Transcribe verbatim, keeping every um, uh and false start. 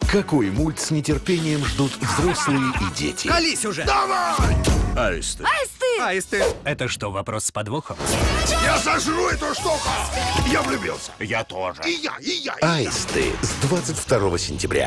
Какой мульт с нетерпением ждут взрослые и дети? Колись уже! Давай! Аисты. Аисты! Аисты! Это что, вопрос с подвохом? Я сожру эту штуку! Я влюбился. Я тоже. И я, и я, и я. Аисты с двадцать второго сентября.